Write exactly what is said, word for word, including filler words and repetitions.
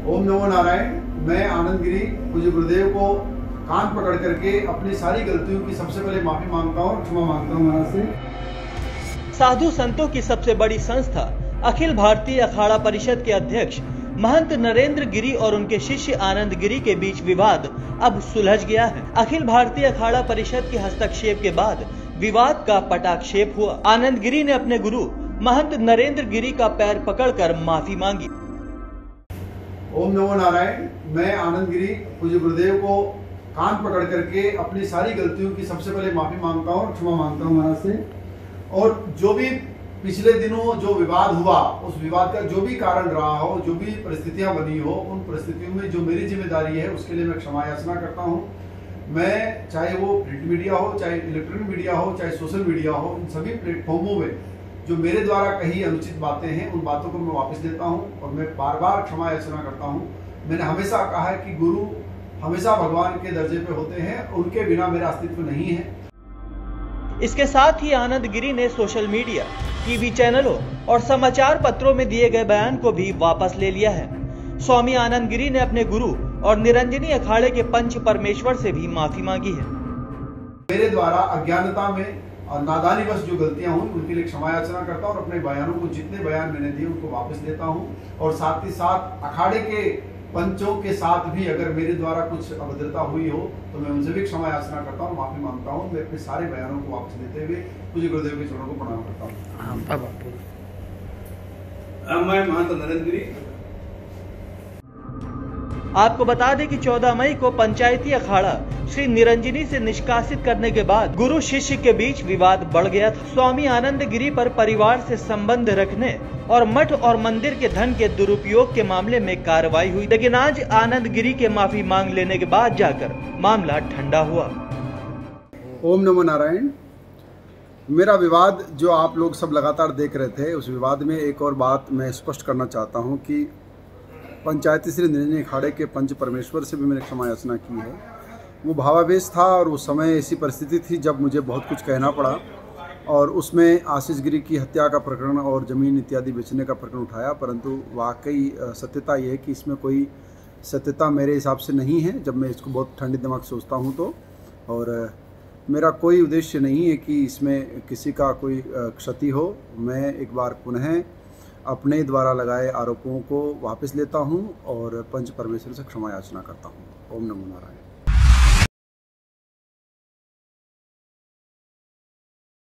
ओम नमो नारायण। मैं आनंद गिरी पूज्य गुरुदेव को कान पकड़ करके अपनी सारी गलतियों की सबसे पहले माफी मांगता हूँ और क्षमा मांगता हूँ महाराज से। साधु संतों की सबसे बड़ी संस्था अखिल भारतीय अखाड़ा परिषद के अध्यक्ष महंत नरेंद्र गिरी और उनके शिष्य आनंद गिरी के बीच विवाद अब सुलझ गया है। अखिल भारतीय अखाड़ा परिषद के हस्तक्षेप के बाद विवाद का पटाक्षेप हुआ। आनंद गिरी ने अपने गुरु महंत नरेंद्र गिरी का पैर पकड़कर माफी मांगी। ओम नमो नारायण। मैं आनंद गिरी पूज्य गुरुदेव को कान पकड़ करके अपनी सारी गलतियों की सबसे पहले माफी मांगता हूँ और क्षमा मांगता हूँ महाराज से। और जो भी पिछले दिनों जो विवाद हुआ, उस विवाद का जो भी कारण रहा हो, जो भी परिस्थितियां बनी हो, उन परिस्थितियों में जो मेरी जिम्मेदारी है उसके लिए मैं क्षमा याचना करता हूं। मैं चाहे वो प्रिंट मीडिया हो, चाहे इलेक्ट्रॉनिक मीडिया हो, चाहे सोशल मीडिया हो, इन सभी प्लेटफॉर्मों में जो मेरे द्वारा कही अनुचित बातें हैं उन बातों को मैं वापस लेता हूं और मैं बार बार क्षमा याचना करता हूं। मैंने हमेशा कहा है कि गुरु हमेशा भगवान के दर्जे पे होते हैं, उनके बिना मेरा अस्तित्व नहीं है। इसके साथ ही आनंद गिरी ने सोशल मीडिया, टीवी चैनलों और समाचार पत्रों में दिए गए बयान को भी वापस ले लिया है। स्वामी आनंद गिरी ने अपने गुरु और निरंजनी अखाड़े के पंच परमेश्वर से भी माफी मांगी है। मेरे द्वारा अज्ञानता में और नादानी बस जो गलतियां हुई उनके लिए क्षमा याचना करता हूं और अपने बयानों को, जितने बयान मैंने दिए उनको वापस लेता हूं। और साथ ही साथ अखाड़े के पंचों के साथ भी अगर मेरे द्वारा कुछ अभद्रता हुई हो तो मैं उनसे भी क्षमा याचना करता हूँ, माफी मांगता हूँ। मैं अपने सारे बयानों को वापस लेते हुए पूज्य गुरुदेव के चरणों को प्रणाम करता हूँ। मैं महंत नरेंद्र गिरी। आपको बता दें कि चौदह मई को पंचायती अखाड़ा श्री निरंजनी से निष्कासित करने के बाद गुरु शिष्य के बीच विवाद बढ़ गया था। स्वामी आनंद गिरी पर परिवार से संबंध रखने और मठ और मंदिर के धन के दुरुपयोग के मामले में कार्रवाई हुई, लेकिन आज आनंद गिरी के माफी मांग लेने के बाद जाकर मामला ठंडा हुआ। ओम नमो नारायण। मेरा विवाद जो आप लोग सब लगातार देख रहे थे, उस विवाद में एक और बात मैं स्पष्ट करना चाहता हूँ कि पंचायती श्री निरंजनी अखाड़े के पंच परमेश्वर से भी मैंने क्षमा याचना की है। वो भावावेश था और उस समय ऐसी परिस्थिति थी जब मुझे बहुत कुछ कहना पड़ा और उसमें आशीष गिरी की हत्या का प्रकरण और ज़मीन इत्यादि बेचने का प्रकरण उठाया, परंतु वाकई सत्यता ये है कि इसमें कोई सत्यता मेरे हिसाब से नहीं है जब मैं इसको बहुत ठंडे दिमाग से सोचता हूँ तो। और मेरा कोई उद्देश्य नहीं है कि इसमें किसी का कोई क्षति हो। मैं एक बार पुनः अपने द्वारा लगाए आरोपों को वापस लेता हूं और पंच परमेश्वर से क्षमा याचना करता हूं। ओम नमो नारायण।